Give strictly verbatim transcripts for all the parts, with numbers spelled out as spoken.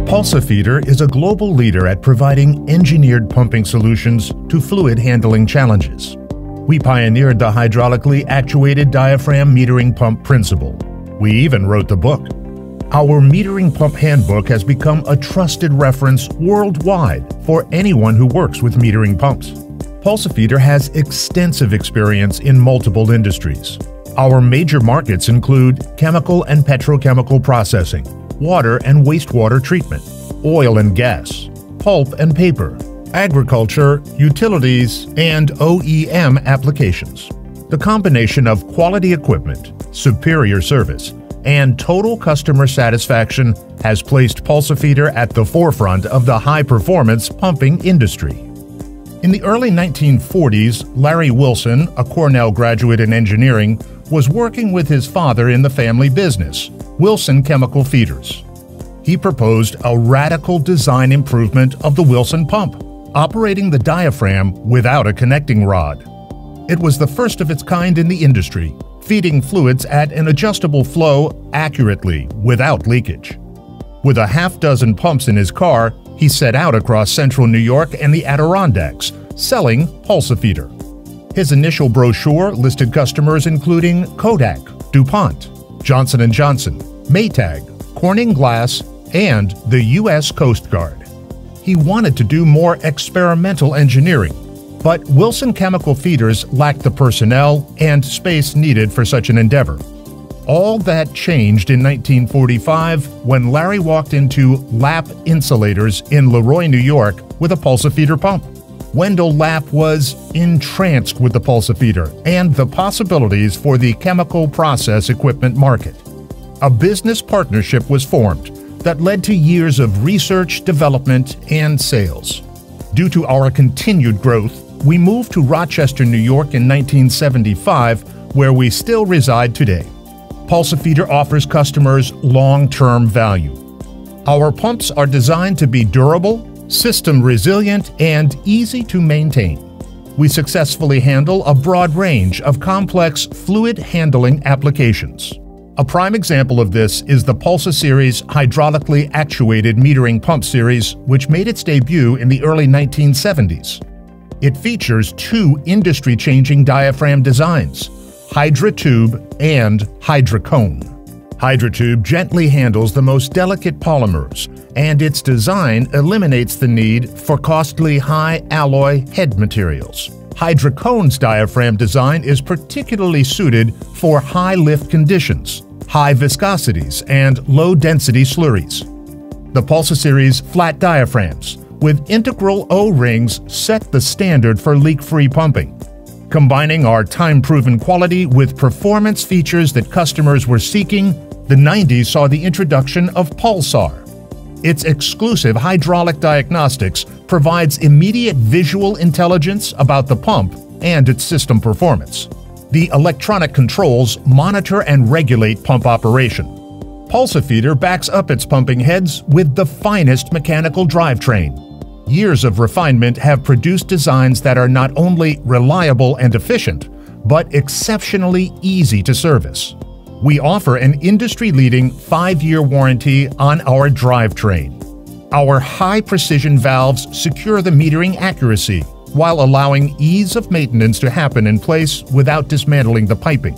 Pulsafeeder is a global leader at providing engineered pumping solutions to fluid handling challenges. We pioneered the hydraulically actuated diaphragm metering pump principle. We even wrote the book. Our metering pump handbook has become a trusted reference worldwide for anyone who works with metering pumps. Pulsafeeder has extensive experience in multiple industries. Our major markets include chemical and petrochemical processing, water and wastewater treatment, oil and gas, pulp and paper, agriculture, utilities, and O E M applications. The combination of quality equipment, superior service, and total customer satisfaction has placed Pulsafeeder at the forefront of the high-performance pumping industry. In the early nineteen forties, Larry Wilson, a Cornell graduate in engineering, was working with his father in the family business, Wilson Chemical Feeders. He proposed a radical design improvement of the Wilson pump, operating the diaphragm without a connecting rod. It was the first of its kind in the industry, feeding fluids at an adjustable flow accurately without leakage. With a half dozen pumps in his car, he set out across central New York and the Adirondacks, selling Pulsafeeder. His initial brochure listed customers including Kodak, DuPont, Johnson and Johnson, Maytag, Corning Glass, and the U S Coast Guard. He wanted to do more experimental engineering, but Wilson Chemical Feeders lacked the personnel and space needed for such an endeavor. All that changed in nineteen forty-five when Larry walked into Lapp Insulators in Leroy, New York with a Pulsafeeder pump. Wendell Lapp was entranced with the Pulsafeeder and the possibilities for the chemical process equipment market. A business partnership was formed that led to years of research, development, and sales. Due to our continued growth, we moved to Rochester, New York in nineteen seventy-five, where we still reside today. Pulsafeeder offers customers long-term value. Our pumps are designed to be durable, system resilient, and easy to maintain. We successfully handle a broad range of complex fluid handling applications. A prime example of this is the Pulsa Series hydraulically actuated metering pump series, which made its debut in the early nineteen seventies. It features two industry-changing diaphragm designs, HydraTube and HydraCone. HydraTube gently handles the most delicate polymers, and its design eliminates the need for costly high-alloy head materials. HydraCone's diaphragm design is particularly suited for high-lift conditions, high viscosities, and low-density slurries. The Pulsa Series flat diaphragms with integral O-rings set the standard for leak-free pumping. Combining our time-proven quality with performance features that customers were seeking, the nineties saw the introduction of Pulsar. Its exclusive hydraulic diagnostics provides immediate visual intelligence about the pump and its system performance. The electronic controls monitor and regulate pump operation. Pulsafeeder backs up its pumping heads with the finest mechanical drivetrain. Years of refinement have produced designs that are not only reliable and efficient, but exceptionally easy to service. We offer an industry-leading five-year warranty on our drivetrain. Our high-precision valves secure the metering accuracy while allowing ease of maintenance to happen in place without dismantling the piping.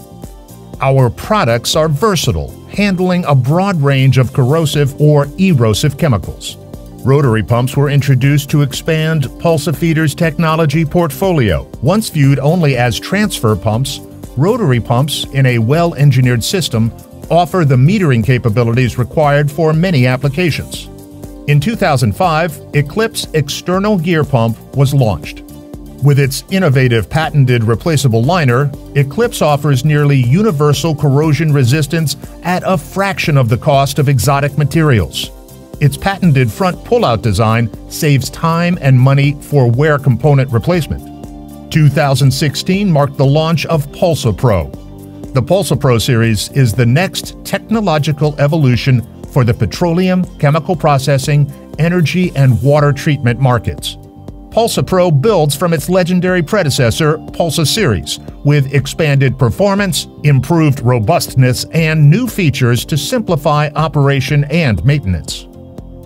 Our products are versatile, handling a broad range of corrosive or erosive chemicals. Rotary pumps were introduced to expand Pulsafeeder's technology portfolio. Once viewed only as transfer pumps, rotary pumps in a well-engineered system offer the metering capabilities required for many applications. In two thousand five, Eclipse External Gear Pump was launched. With its innovative patented replaceable liner, Eclipse offers nearly universal corrosion resistance at a fraction of the cost of exotic materials. Its patented front pull-out design saves time and money for wear component replacement. two thousand sixteen marked the launch of PulsaPro. The PulsaPro series is the next technological evolution for the petroleum, chemical processing, energy, and water treatment markets. PulsaPro builds from its legendary predecessor, Pulsa Series, with expanded performance, improved robustness, and new features to simplify operation and maintenance.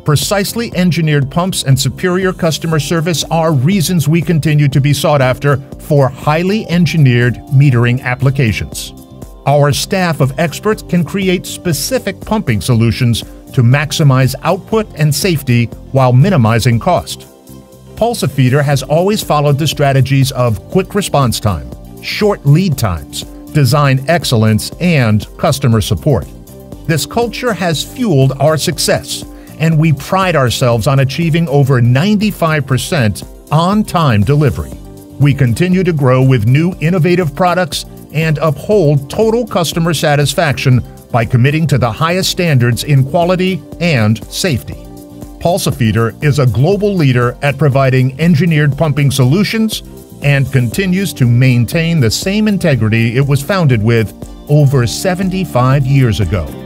Precisely engineered pumps and superior customer service are reasons we continue to be sought after for highly engineered metering applications. Our staff of experts can create specific pumping solutions to maximize output and safety while minimizing cost. Pulsafeeder has always followed the strategies of quick response time, short lead times, design excellence, and customer support. This culture has fueled our success, and we pride ourselves on achieving over ninety-five percent on-time delivery. We continue to grow with new innovative products and uphold total customer satisfaction by committing to the highest standards in quality and safety. Pulsafeeder is a global leader at providing engineered pumping solutions and continues to maintain the same integrity it was founded with over seventy-five years ago.